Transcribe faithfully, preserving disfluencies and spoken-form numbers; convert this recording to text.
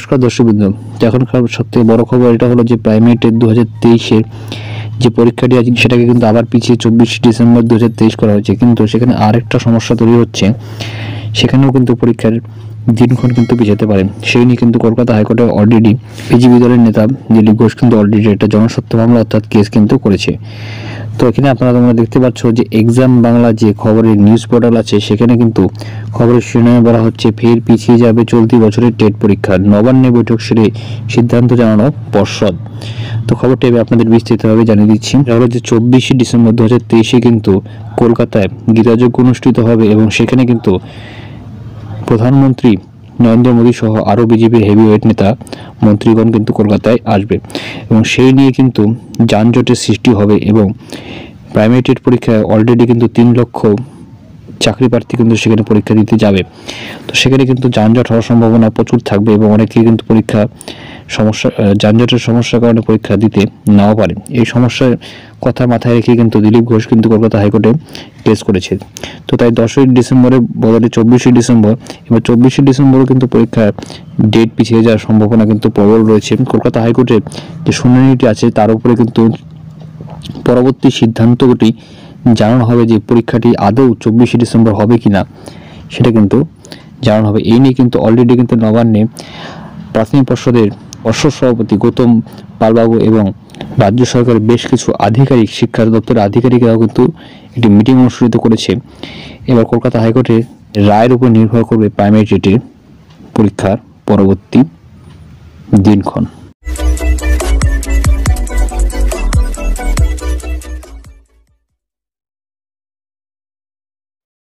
নমস্কার দর্শকবৃন্দ, এখনকার সবথেকে বড় খবর এটা হলো যে প্রাইমারিটের দু হাজার তেইশের যে পরীক্ষাটি আছে সেটাকে কিন্তু আবার পিছিয়ে চব্বিশে ডিসেম্বর দু হাজার তেইশ করা হয়েছে। কিন্তু সেখানে আরেকটা সমস্যা তৈরি হচ্ছে, সেখানেও কিন্তু পরীক্ষার দিনক্ষণ কিন্তু পিছাতে পারে। সেই নিয়ে কিন্তু কলকাতা হাইকোর্টে অলরেডি বিজেপি দলের নেতা দিলীপ ঘোষ কিন্তু অলরেডি একটা জনস্বার্থ মামলা অর্থাৎ কেস কিন্তু করেছে। তো এখানে আপনারা তোমরা দেখতে পাচ্ছ যে এক্সাম বাংলা যে খবরের নিউজ পোর্টাল আছে সেখানে কিন্তু খবরের শিরোনামে বলা হচ্ছে ফের পিছিয়ে যাবে চলতি বছরের টেট পরীক্ষা, নবান্নে বৈঠক সেরে সিদ্ধান্ত জানানো পর্ষদ। তো খবরটি আমি আপনাদের বিস্তারিতভাবে জানিয়ে দিচ্ছি। হলো যে চব্বিশে ডিসেম্বর দু হাজার তেইশে কিন্তু কলকাতায় গীতাযজ্ঞ অনুষ্ঠিত হবে এবং সেখানে কিন্তু প্রধানমন্ত্রী নরেন্দ্র মোদী সহ আরও বিজেপির হেভিওয়েট নেতা মন্ত্রীগণ কিন্তু কলকাতায় আসবে এবং সেই নিয়ে কিন্তু যানজটের সৃষ্টি হবে এবং প্রাইমারি টেট পরীক্ষায় অলরেডি কিন্তু তিন লক্ষ চাকরি প্রার্থী কিন্তু সেখানে পরীক্ষা দিতে যাবে। তো সেখানে কিন্তু যানজট হওয়ার সম্ভাবনা প্রচুর থাকবে এবং অনেকেই কিন্তু পরীক্ষা সমস্যা যানজটের সমস্যার কারণে পরীক্ষা দিতে নাও পারে। এই সমস্যার কথা মাথায় রেখে কিন্তু দিলীপ ঘোষ কিন্তু কলকাতা হাইকোর্টে কেস করেছে। তো তাই দশই ডিসেম্বরের বদলে চব্বিশে ডিসেম্বর এবার চব্বিশে ডিসেম্বরও কিন্তু পরীক্ষার ডেট পিছিয়ে যাওয়ার সম্ভাবনা কিন্তু প্রবল রয়েছে। কলকাতা হাইকোর্টের যে শুনানিটি আছে তার উপরে কিন্তু পরবর্তী সিদ্ধান্তটি জানানো হবে যে পরীক্ষাটি আদৌ চব্বিশে ডিসেম্বর হবে কিনা সেটা কিন্তু জানানো হবে। এই নিয়ে কিন্তু অলরেডি কিন্তু নবান্নে প্রাথমিক পর্ষদের পর্ষদ সভাপতি গৌতম পালবাবু এবং রাজ্য সরকারের বেশ কিছু আধিকারিক, শিক্ষা দপ্তরের আধিকারিকরাও কিন্তু একটি মিটিং অনুষ্ঠিত করেছে। এবার কলকাতা হাইকোর্টের রায়ের উপর নির্ভর করবে প্রাইমারি টেটের পরীক্ষার পরবর্তী দিনক্ষণ।